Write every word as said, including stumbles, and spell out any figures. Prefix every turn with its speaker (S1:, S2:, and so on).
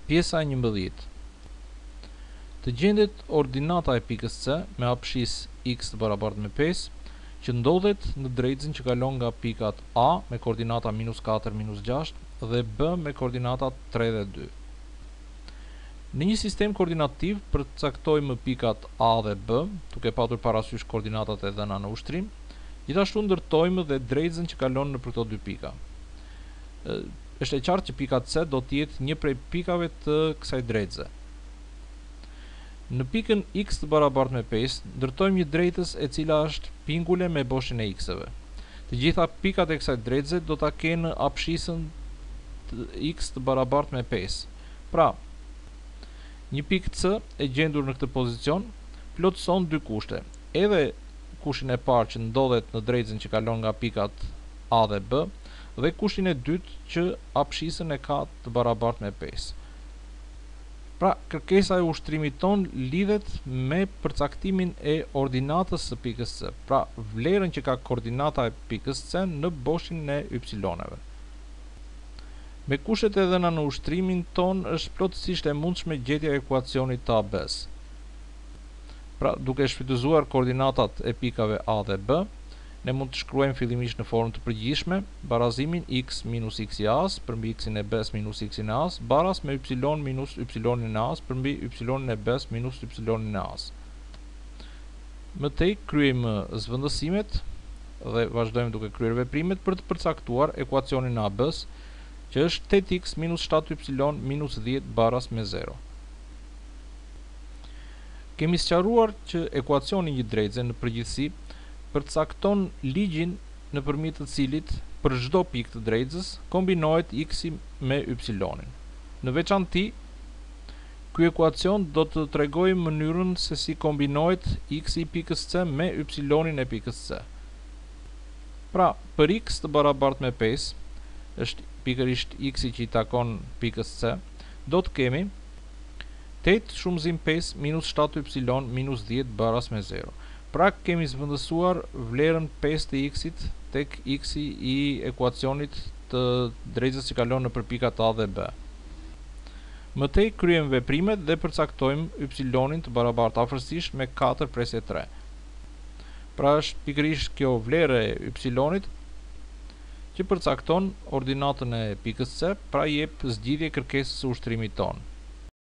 S1: Pjesa e njëmbëdhjetë. Të gjendet ordinata e pikës C me hapësisë x të barabartë me pesë, që ndodhet në drejtësin që kalon nga pikat A me koordinata minus katër, minus gjashtë dhe B me koordinata tre dhe dy. Në një sistem koordinativ përcaktojmë pikat A dhe B, duke patur parasysh koordinatat e dhëna në ushtrim. Gjithashtu ndërtojmë dhe drejtësin që kalon nëpër këto dy pika. Është e qartë që pika C do të jetë një prej pikave të kësaj drejtëse. Në pikën x të barabartë me pesë, ndërtojmë një drejtës e cila është pingule me boshin e x-eve. Të gjitha pikat e kësaj drejtëse do ta kenë hapësisën x të barabartë me pesë. Pra, një pikë C e gjendur në këtë pozicion plotëson dy kushte. Edhe kushtin e parë që ndodhet në drejtësin që kalon nga pikat A dhe B, dhe kushtin e dytë që hapësisën e ka të barabartë me pesë. Pra, kërkesa e ushtrimit ton lidhet me përcaktimin e ordinatës së pikës C, pra vlerën që ka koordinata e pikës C në boshin e y-eve. Me kushtet e dhëna në ushtrimin ton është plotësisht e mundshme gjetja e ekuacionit të A B-s. Pra, duke shfrytëzuar koordinatat e pikave A dhe B, ne mund të shkruajmë fillimisht në formë të përgjithshme barazimin x minus x i A-s përmbi x-in e B-s minus x-in e A-s baras me y minus y-in e A-s përmbi y-in e B-s minus y-in e A-s. Më tej kryejmë zvendësimet dhe vazhdojmë duke kryer veprimet për të përcaktuar ekuacionin e A B-s, që është tetë x minus shtatë y minus dhjetë baras me zero. Kemi sqaruar që ekuacioni i një drejtëse në përgjithësi përcakton ligjin nëpërmjet të cilit për çdo pikë të drejtësës kombinohet x-i me y-in. Në veçantë, ky ekuacion do të tregojë mënyrën se si kombinohet x-i i pikës C me y-in e pikës C. Pra, për x të barabartë me pesë, është pikërisht x-i që i takon pikës C, do të kemi tetë shumëzim pesë minus shtatë y minus dhjetë baras me zero. Pra, kemi zvendësuar vlerën pesë të x-it tek x-i i ekuacionit të drejtës që kalon nëpër pikat A dhe B. Më tej kryejmë veprimet dhe përcaktojmë y-in të barabartë afërsisht me katër presje tre. Pra, është pikërisht kjo vlerë e y-it që përcakton ordinatën e pikës C, pra jep zgjidhje kërkesës së ushtrimit ton.